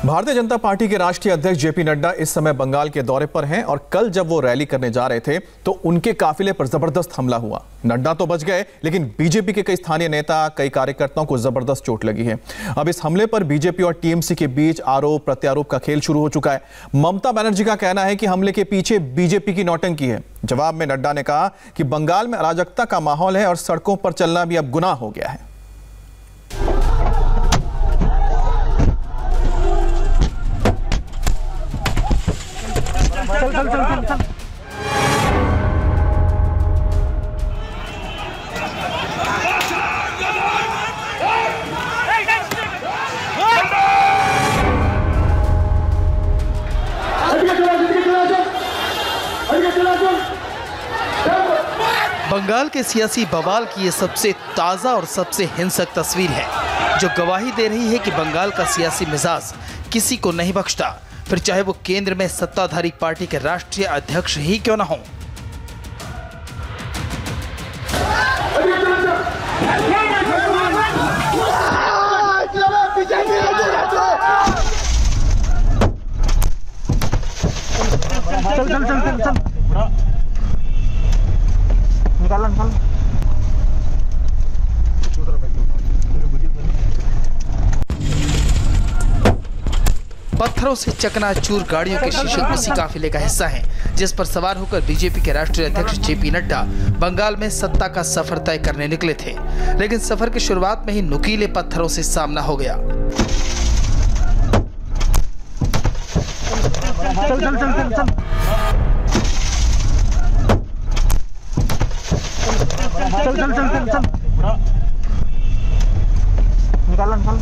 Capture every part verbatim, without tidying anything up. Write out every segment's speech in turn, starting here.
Bharatiya Janata party के राष्ट्रीय अध्यक्ष जेपी नड्डा इस समय बंगाल के दौरे पर हैं और कल जब वो रैली करने जा रहे थे तो उनके काफिले पर जबरदस्त हमला हुआ। नड्डा तो बच गए, लेकिन बीजेपी के कई स्थानीय नेता, कई कार्यकर्ताओं को जबरदस्त चोट लगी है। अब इस हमले पर बीजेपी और टीएमसी के बीच आरोप प्रत्यारोप का खेल शुरू हो चुका है। ममता बनर्जी का कहना है कि हमले के पीछे बीजेपी की नौटंकी है। जवाब में नड्डा ने कहा कि बंगाल में अराजकता का माहौल है और सड़कों पर चलना भी अब गुनाह हो गया है। चल चल चल चल चल। बंगाल के सियासी बवाल की ये सबसे ताज़ा और सबसे हिंसक तस्वीर है, जो गवाही दे रही है कि बंगाल का सियासी मिजाज किसी को नहीं बख्शता, फिर चाहे वो केंद्र में सत्ताधारी पार्टी के राष्ट्रीय अध्यक्ष ही क्यों न हों। चल चल चल चल चल निकाल निकाल। पत्थरों से चकनाचूर गाड़ियों के शीशे इसी काफिले का हिस्सा हैं, जिस पर सवार होकर बीजेपी के राष्ट्रीय अध्यक्ष जेपी नड्डा बंगाल में सत्ता का सफर तय करने निकले थे। लेकिन सफर की शुरुआत में ही नुकीले पत्थरों से सामना हो गया। चल चल चल चल चल। चल चल चल चल चल। निकाल निकाल।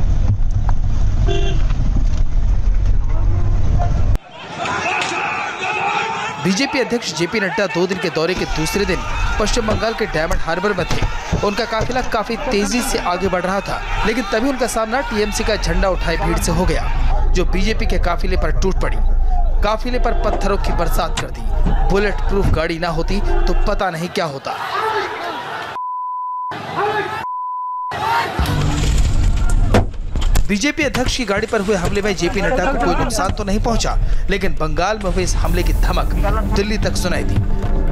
बीजेपी अध्यक्ष जेपी नड्डा दो दिन के दौरे के दूसरे दिन पश्चिम बंगाल के डायमंड हार्बर में थे। उनका काफिला काफी तेजी से आगे बढ़ रहा था, लेकिन तभी उनका सामना टीएमसी का झंडा उठाए भीड़ से हो गया, जो बीजेपी के काफिले पर टूट पड़ी। काफिले पर पत्थरों की बरसात कर दी। बुलेट प्रूफ गाड़ी ना होती तो पता नहीं क्या होता। बीजेपी अध्यक्ष की गाड़ी पर हुए हमले में जेपी नड्डा को कोई नुकसान तो नहीं पहुंचा, लेकिन बंगाल में हुए इस हमले की धमक दिल्ली तक सुनाई दी।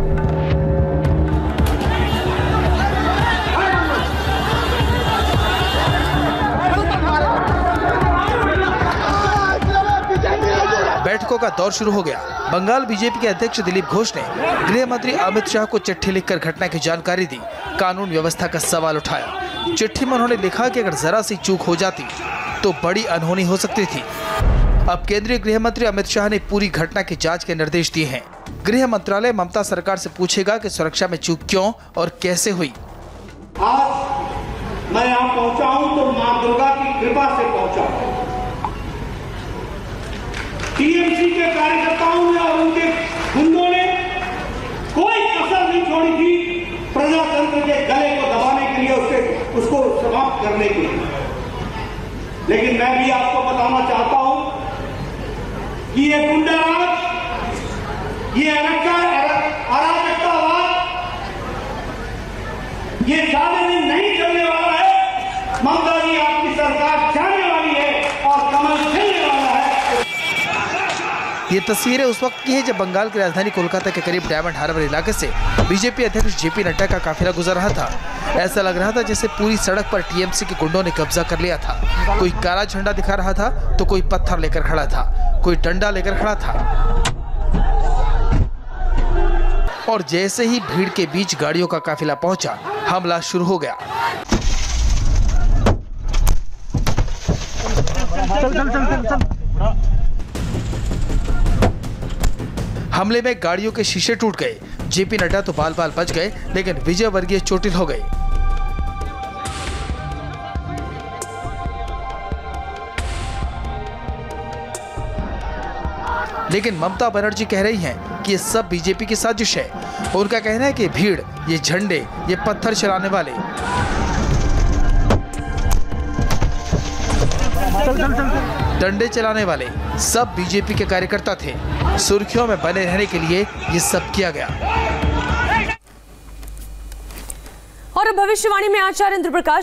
बैठकों का दौर शुरू हो गया। बंगाल बीजेपी के अध्यक्ष दिलीप घोष ने गृह मंत्री अमित शाह को चिट्ठी लिखकर घटना की जानकारी दी, कानून व्यवस्था का सवाल उठाया। चिट्ठी में उन्होंने लिखा कि अगर जरा सी चूक हो जाती तो बड़ी अनहोनी हो सकती थी। अब केंद्रीय गृह मंत्री अमित शाह ने पूरी घटना की जांच के निर्देश दिए हैं। गृह मंत्रालय ममता सरकार से पूछेगा कि सुरक्षा में चूक क्यों और कैसे हुई। आज मैं यहाँ पहुँचा हूँ तो माँ दुर्गा की कृपा से पहुँचा हूँ। टीएमसी के कार्यकर्ताओं ने और उनके गुंडों ने कोई कसर नहीं छोड़ी थी प्रजातंत्र के गले को दबाने के लिए, उसके उसको समाप्त करने के लिए। लेकिन मैं भी आपको बताना चाहता हूं कि ये गुंडाराज, ये अराजकतावाद, ये ज्यादा दिन नहीं चलने वाला है। ममता जी, आपकी सरकार जाने वाली है और कमल खिलने वाला है। ये तस्वीरें उस वक्त की है जब बंगाल की राजधानी कोलकाता के करीब डायमंड हार्बर इलाके से बीजेपी अध्यक्ष जेपी नड्डा का काफिला गुजर रहा था। ऐसा लग रहा था जैसे पूरी सड़क पर टीएमसी के गुंडों ने कब्जा कर लिया था। कोई काला झंडा दिखा रहा था तो कोई पत्थर लेकर खड़ा था, कोई डंडा लेकर खड़ा था। और जैसे ही भीड़ के बीच गाड़ियों का काफिला पहुंचा, हमला शुरू हो गया। चल चल चल चल चल। हमले में गाड़ियों के शीशे टूट गए। जेपी नड्डा तो बाल बाल बच गए, लेकिन विजय वर्गीय चोटिल हो गए। लेकिन ममता बनर्जी कह रही हैं कि ये सब बीजेपी की साजिश है। उनका कहना है कि भीड़, ये झंडे, ये पत्थर चलाने वाले चल चल चल। डंडे चलाने वाले सब बीजेपी के कार्यकर्ता थे। सुर्खियों में बने रहने के लिए ये सब किया गया। और अब भविष्यवाणी में आचार्य इंद्र प्रकाश